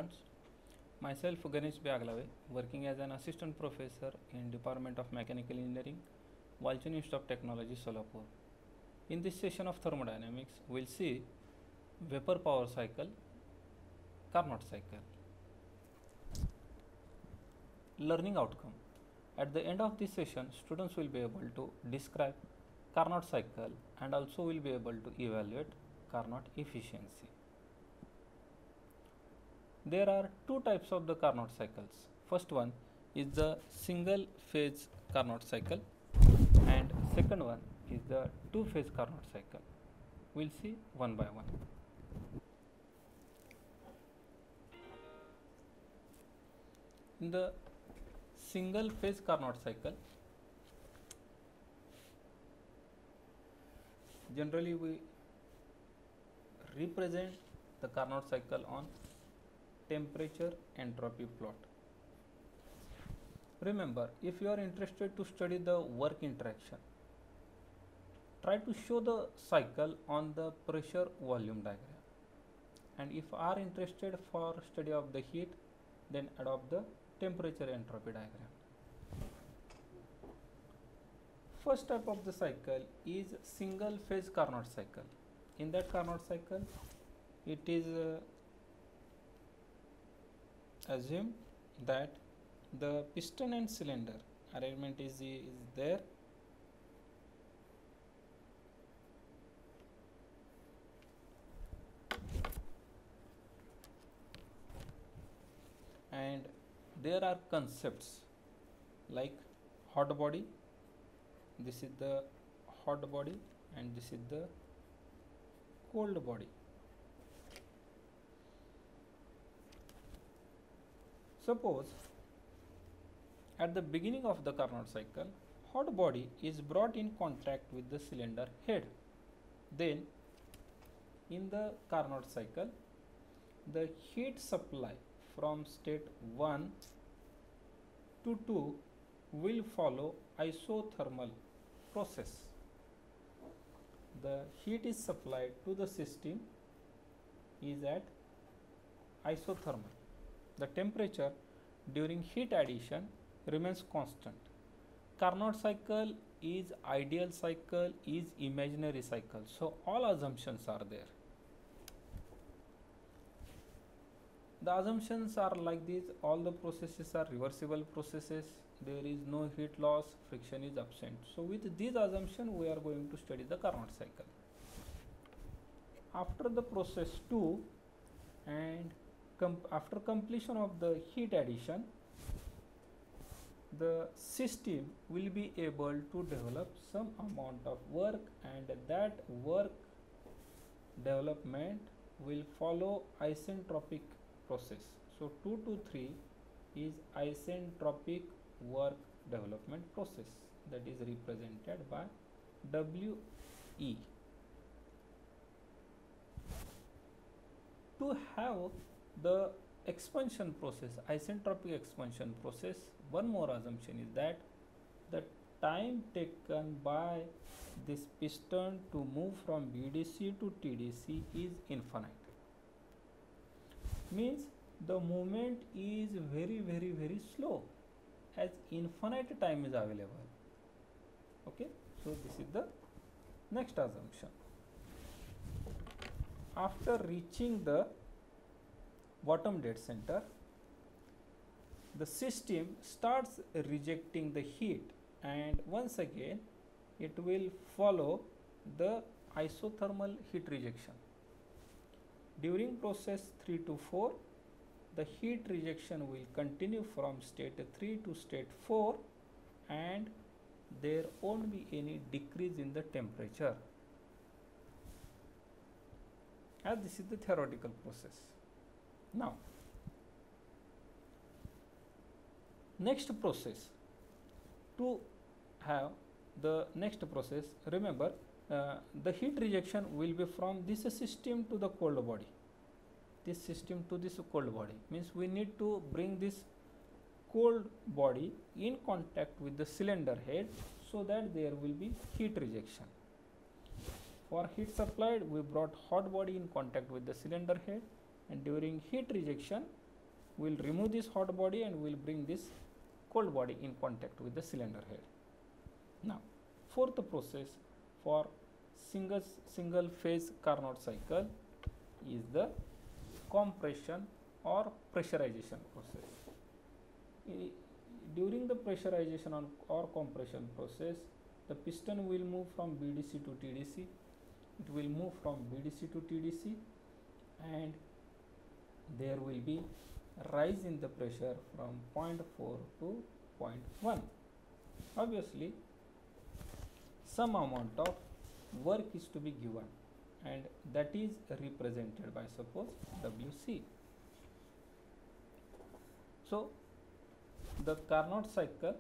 students, myself Ganesh Byaglave, working as an assistant professor in Department of Mechanical Engineering, Walchand Institute of Technology, Solapur. In this session of thermodynamics, we'll see vapor power cycle, Carnot cycle. Learning outcome. At the end of this session, students will be able to describe Carnot cycle and also will be able to evaluate Carnot efficiency. There are two types of the Carnot cycles. First one is the single phase Carnot cycle and second one is the two phase Carnot cycle. We'll see one by one. In the single phase Carnot cycle, generally we represent the Carnot cycle on temperature entropy plot. Remember, if you are interested to study the work interaction, try to show the cycle on the pressure volume diagram, and if are interested for study of the heat, then adopt the temperature entropy diagram. First type of the cycle is single phase Carnot cycle. In that Carnot cycle, it is assume that the piston and cylinder arrangement is there, and there are concepts like hot body. This is the hot body and this is the cold body. Suppose at the beginning of the Carnot cycle, hot body is brought in contact with the cylinder head. Then in the Carnot cycle, the heat supply from state 1 to 2 will follow isothermal process. The heat is supplied to the system is at isothermal. The temperature during heat addition remains constant. Carnot cycle is ideal cycle, is imaginary cycle. So all assumptions are there. The assumptions are like this: all the processes are reversible processes, there is no heat loss, friction is absent. So with these assumptions we are going to study the Carnot cycle. After the process 2 and after completion of the heat addition, the system will be able to develop some amount of work, and that work development will follow isentropic process. So 2 to 3 is isentropic work development process, that is represented by WE. To have the expansion process, isentropic expansion process, one more assumption is that the time taken by this piston to move from BDC to TDC is infinite. Means the movement is very slow, as infinite time is available. Okay, so this is the next assumption. After reaching the bottom dead center, the system starts rejecting the heat, and once again it will follow the isothermal heat rejection. During process 3 to 4, the heat rejection will continue from state 3 to state 4, and there won't be any decrease in the temperature, as this is the theoretical process. Now, next process, to have the next process, remember the heat rejection will be from this system to the cold body. This system to this cold body means we need to bring this cold body in contact with the cylinder head so that there will be heat rejection. For heat supplied, we brought hot body in contact with the cylinder head, and during heat rejection We will remove this hot body and we will bring this cold body in contact with the cylinder head. Now, fourth process for single phase Carnot cycle is the compression or pressurization process. During the pressurization or compression process, the piston will move from BDC to TDC. It will move from BDC to TDC, and there will be rise in the pressure from 0.4 to 0.1. Obviously, some amount of work is to be given, and that is represented by suppose WC. So, the Carnot cycle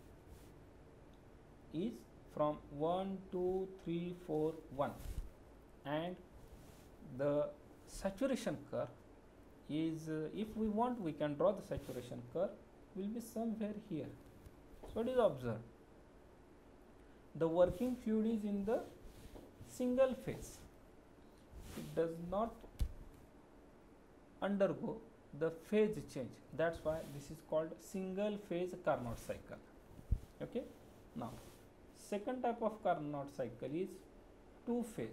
is from 1, 2, 3, 4, 1, and the saturation curve is, if we want, we can draw the saturation curve, will be somewhere here. So, it is observed. The working fluid is in the single phase. It does not undergo the phase change. That's why this is called single phase Carnot cycle. Okay. Now, second type of Carnot cycle is two phase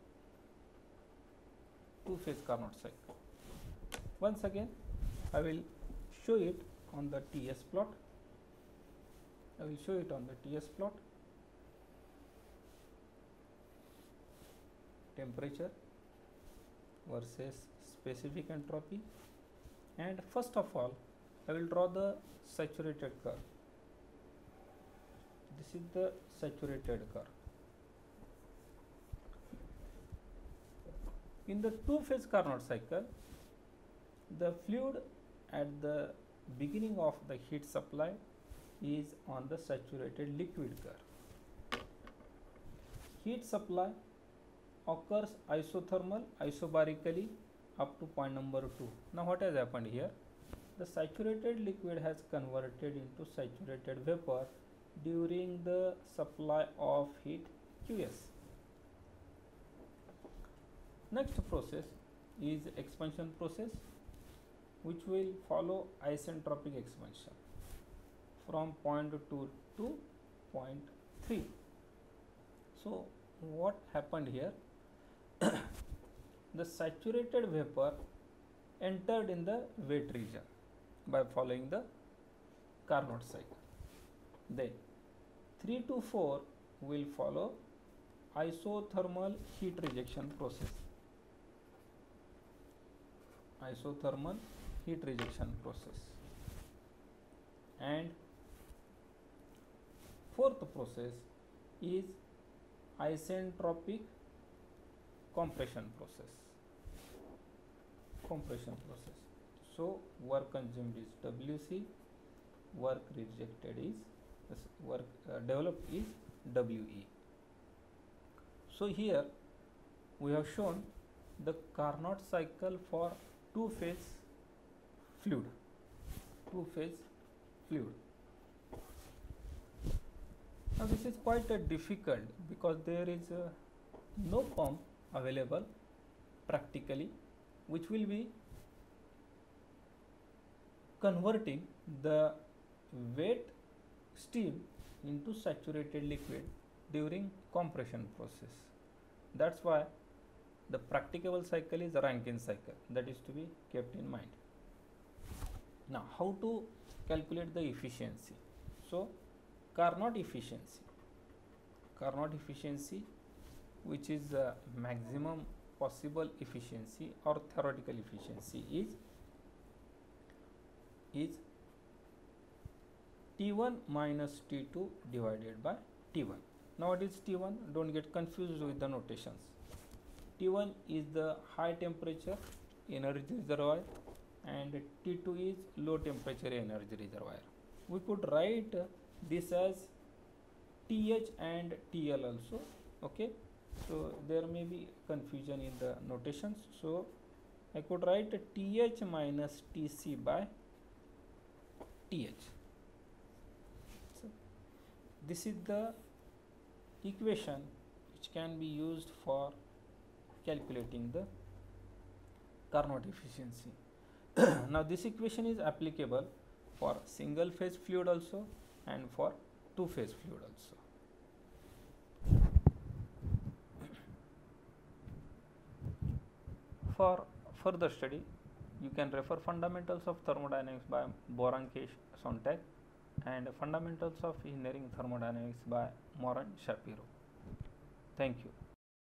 Carnot cycle. Once again, I will show it on the TS plot. Temperature versus specific entropy, and first of all I will draw the saturated curve. This is the saturated curve. In the two-phase Carnot cycle, the fluid at the beginning of the heat supply is on the saturated liquid curve. Heat supply occurs isobarically up to point number 2. Now, what has happened here? The saturated liquid has converted into saturated vapor during the supply of heat QS. Next process is expansion process, which will follow isentropic expansion from point 2 to point 3. So, what happened here? The saturated vapor entered in the wet region by following the Carnot cycle. Then 3 to 4 will follow isothermal heat rejection process. And fourth process is isentropic compression process. So, work consumed is WC, work rejected is developed is WE. So, here we have shown the Carnot cycle for two-phase fluid. Now, this is quite difficult because there is no pump available practically which will be converting the wet steam into saturated liquid during compression process. That's why the practicable cycle is the Rankine cycle, that is to be kept in mind. Now, how to calculate the efficiency? So, Carnot efficiency, which is maximum possible efficiency or theoretical efficiency, is T1 minus T2 divided by T1. Now, what is T1? Don't get confused with the notations. T1 is the high temperature energy reservoir and T2 is low temperature energy reservoir. We could write this as TH and TL also. Okay, so there may be confusion in the notations. So, I could write TH minus TC by TH. So, this is the equation which can be used for calculating the Carnot efficiency. Now this equation is applicable for single phase fluid also and for two phase fluid also. For further study, you can refer Fundamentals of Thermodynamics by Borankesh Sontag and Fundamentals of Engineering Thermodynamics by Moran Shapiro. Thank you.